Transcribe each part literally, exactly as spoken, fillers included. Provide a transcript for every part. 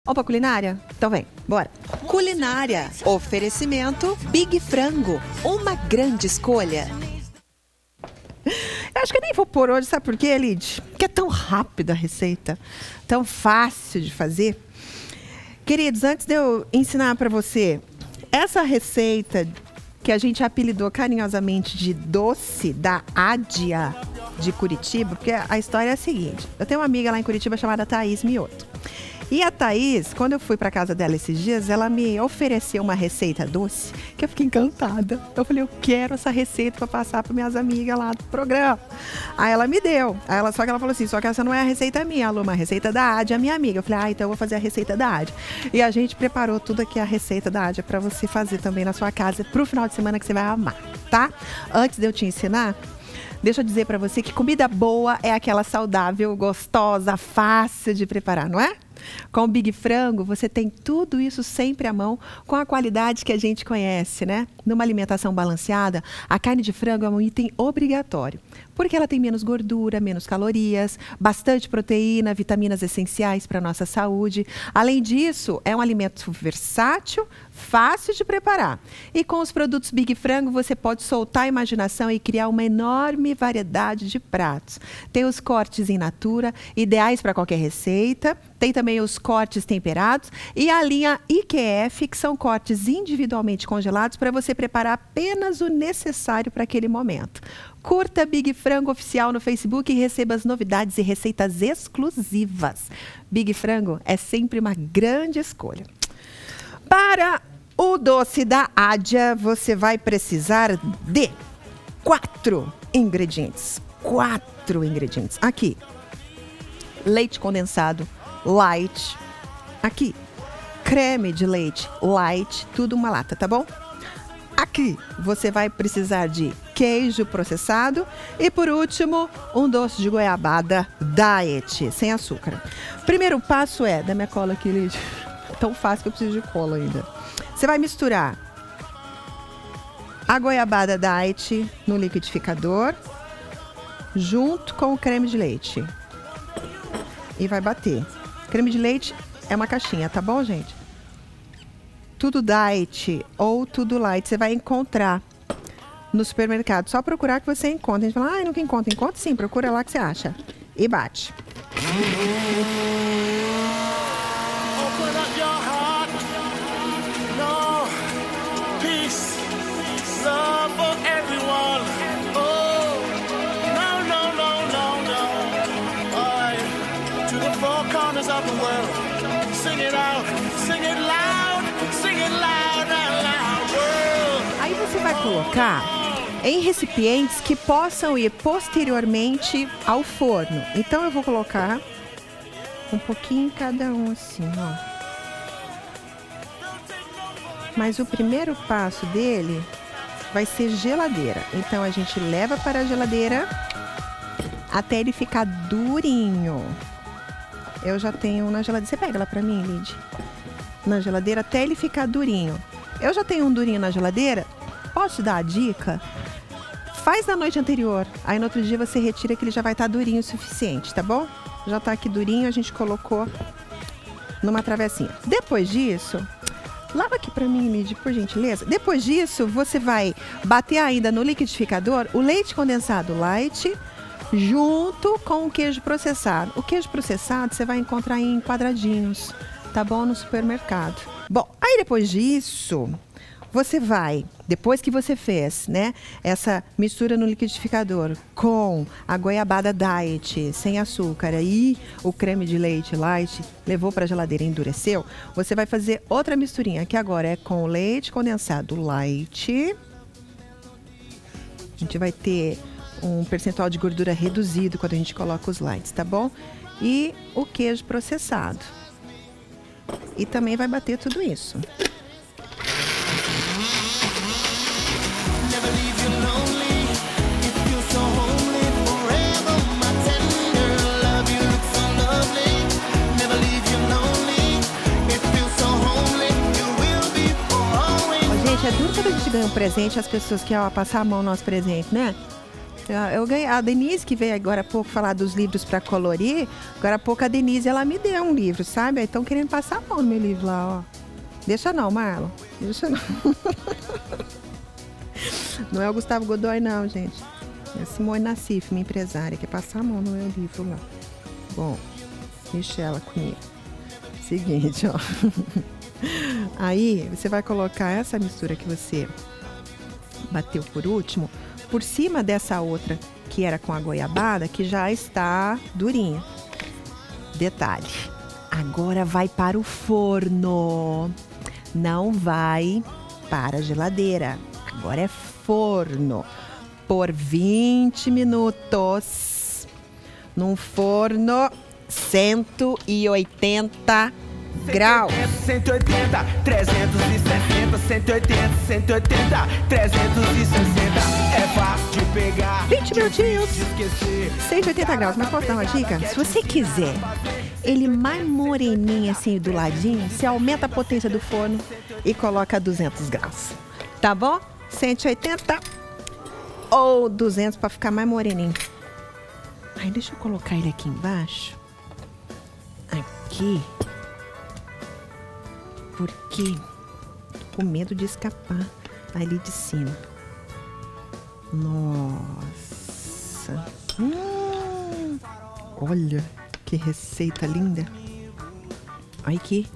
Vamos pra culinária? Então vem, bora. Culinária, oferecimento Big Frango, uma grande escolha. Eu acho que eu nem vou pôr hoje, sabe por quê, Lid? Porque é tão rápida a receita, tão fácil de fazer. Queridos, antes de eu ensinar para você essa receita que a gente apelidou carinhosamente de doce da Ádia de Curitiba, porque a história é a seguinte. Eu tenho uma amiga lá em Curitiba chamada Thaís Mioto. E a Thaís, quando eu fui para casa dela esses dias, ela me ofereceu uma receita doce que eu fiquei encantada. Eu falei, eu quero essa receita para passar para minhas amigas lá do programa. Aí ela me deu. Aí ela, só que ela falou assim, só que essa não é a receita minha, Lu, uma receita da Ádia, minha amiga. Eu falei, ah, então eu vou fazer a receita da Ádia. E a gente preparou tudo aqui, a receita da Ádia, para você fazer também na sua casa pro final de semana que você vai amar, tá? Antes de eu te ensinar, deixa eu dizer para você que comida boa é aquela saudável, gostosa, fácil de preparar, não é? Com o Big Frango, você tem tudo isso sempre à mão, com a qualidade que a gente conhece, né? Numa alimentação balanceada, a carne de frango é um item obrigatório, porque ela tem menos gordura, menos calorias, bastante proteína, vitaminas essenciais para a nossa saúde. Além disso, é um alimento versátil, fácil de preparar. E com os produtos Big Frango, você pode soltar a imaginação e criar uma enorme variedade de pratos. Tem os cortes in natura, ideais para qualquer receita. Tem também os cortes temperados e a linha I Q F, que são cortes individualmente congelados para você preparar apenas o necessário para aquele momento. Curta Big Frango Oficial no Facebook e receba as novidades e receitas exclusivas. Big Frango é sempre uma grande escolha. Para o doce da Ádia, você vai precisar de quatro ingredientes. Quatro ingredientes. Aqui, leite condensado light. Aqui, creme de leite light, tudo uma lata, tá bom? Aqui, você vai precisar de queijo processado e, por último, um doce de goiabada diet, sem açúcar. Primeiro passo é, dá minha cola aqui, Lídia. Tão fácil que eu preciso de cola ainda. Você vai misturar a goiabada diet no liquidificador junto com o creme de leite e vai bater. Creme de leite é uma caixinha, tá bom, gente? Tudo diet ou tudo light você vai encontrar no supermercado. Só procurar que você encontra. A gente fala, ah, nunca encontra. Encontra sim, procura lá que você acha. E bate. Aí você vai colocar em recipientes que possam ir posteriormente ao forno. Então eu vou colocar um pouquinho em cada um assim, ó. Mas o primeiro passo dele vai ser geladeira. Então a gente leva para a geladeira até ele ficar durinho. Eu já tenho na geladeira. Você pega ela pra mim, Lid? Na geladeira até ele ficar durinho. Eu já tenho um durinho na geladeira. Posso te dar a dica? Faz na noite anterior. Aí no outro dia você retira que ele já vai estar durinho o suficiente, tá bom? Já tá aqui durinho, a gente colocou numa travessinha. Depois disso, lava aqui pra mim, Lid, por gentileza. Depois disso, você vai bater ainda no liquidificador o leite condensado light junto com o queijo processado. O queijo processado você vai encontrar em quadradinhos, tá bom? No supermercado. Bom, aí depois disso, você vai, depois que você fez, né, essa mistura no liquidificador com a goiabada diet, sem açúcar e o creme de leite light, levou para a geladeira e endureceu, você vai fazer outra misturinha, que agora é com leite condensado light. A gente vai ter um percentual de gordura reduzido quando a gente coloca os lights, tá bom? E o queijo processado. E também vai bater tudo isso. Gente, é duro quando a gente ganha um presente as pessoas querem passar a mão no nosso presente, né? Eu ganhei, a Denise, que veio agora há pouco falar dos livros para colorir, agora há pouco a Denise, ela me deu um livro, sabe? Estão querendo passar a mão no meu livro lá, ó. Deixa não, Marlon. Deixa não. Não é o Gustavo Godoy, não, gente. É Simone Nassif, minha empresária, que passar a mão no meu livro lá. Bom, deixa ela comigo. Seguinte, ó. Aí, você vai colocar essa mistura que você bateu por último por cima dessa outra que era com a goiabada, que já está durinha. Detalhe, agora vai para o forno, não vai para a geladeira, agora é forno, por vinte minutos, num forno cento e oitenta graus. cento e oitenta, trezentos e sessenta, cento e oitenta, cento e oitenta, trezentos e sessenta. É fácil de pegar, vinte minutinhos, cento e oitenta graus. Mas posso dar uma dica? Se você quiser ele mais moreninho assim do ladinho, você aumenta a potência do forno e coloca duzentos graus. Tá bom? cento e oitenta ou duzentos para ficar mais moreninho. Aí deixa eu colocar ele aqui embaixo. Aqui. Porque tô com medo de escapar ali de cima. Nossa. Hum, olha que receita linda. Olha aqui.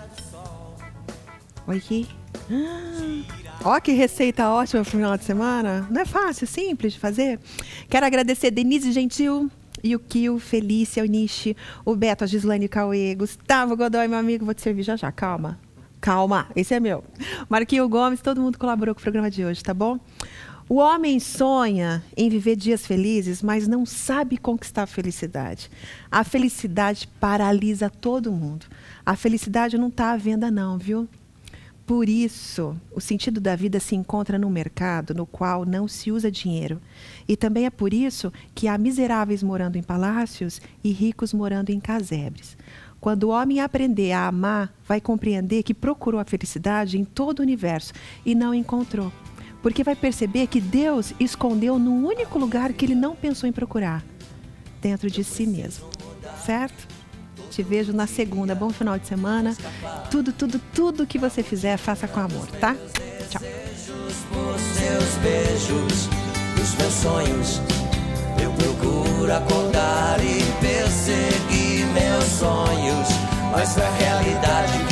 Olha aqui. Hum, olha que receita ótima pro final de semana. Não é fácil, simples de fazer. Quero agradecer Denise Gentil, Yukio, Felícia, Eunice, o Beto, a Gislaine, o Cauê, Gustavo Godoy, meu amigo. Vou te servir já já, calma. Calma, esse é meu. Marquinho Gomes, todo mundo colaborou com o programa de hoje, tá bom? O homem sonha em viver dias felizes, mas não sabe conquistar a felicidade. A felicidade paralisa todo mundo. A felicidade não está à venda não, viu? Por isso, o sentido da vida se encontra num mercado no qual não se usa dinheiro. E também é por isso que há miseráveis morando em palácios e ricos morando em casebres. Quando o homem aprender a amar, vai compreender que procurou a felicidade em todo o universo e não encontrou. Porque vai perceber que Deus escondeu no único lugar que ele não pensou em procurar, dentro de si mesmo. Certo? Te vejo na segunda. Bom final de semana. Tudo, tudo, tudo que você fizer, faça com amor, tá? Tchau. Por seus beijos, os meus sonhos, eu procuro acordar e perseguir meus sonhos, mas a realidade